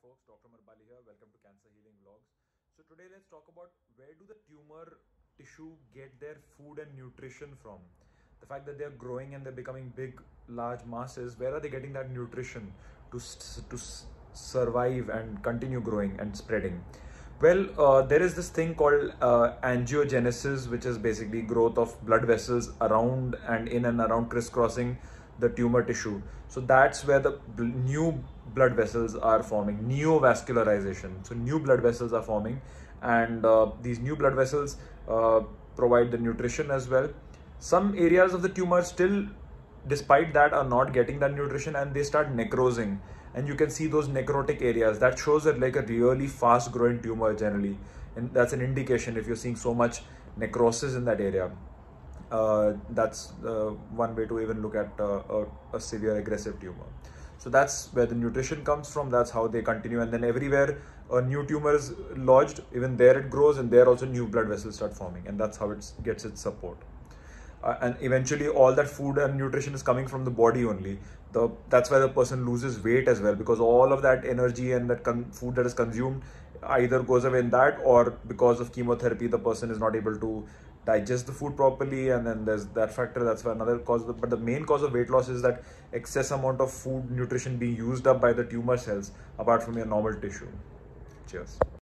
folks, Dr. Marbali here. Welcome to Cancer Healing Vlogs. So today let's talk about where do the tumor tissue get their food and nutrition from? The fact that they're growing and they're becoming big, large masses, where are they getting that nutrition to survive and continue growing and spreading? Well, there is this thing called angiogenesis, which is basically growth of blood vessels around and in and around crisscrossing the tumor tissue. So that's where the new blood vessels are forming, neovascularization. So new blood vessels are forming, and these new blood vessels provide the nutrition as well. Some areas of the tumor still, despite that, are not getting that nutrition, and they start necrosing, and you can see those necrotic areas. That shows that like a really fast growing tumor generally, and that's an indication. If you're seeing so much necrosis in that area, that's one way to even look at a severe aggressive tumor. So that's where the nutrition comes from. That's how they continue, and then everywhere a new tumor is lodged, even there it grows, and there also new blood vessels start forming, and that's how it gets its support. And eventually all that food and nutrition is coming from the body only. That's why the person loses weight as well, because all of that energy and that food that is consumed either goes away in that, or because of chemotherapy the person is not able to digest the food properly, and then there's that factor. That's why another cause. But the main cause of weight loss is that excess amount of food nutrition being used up by the tumor cells apart from your normal tissue. Cheers.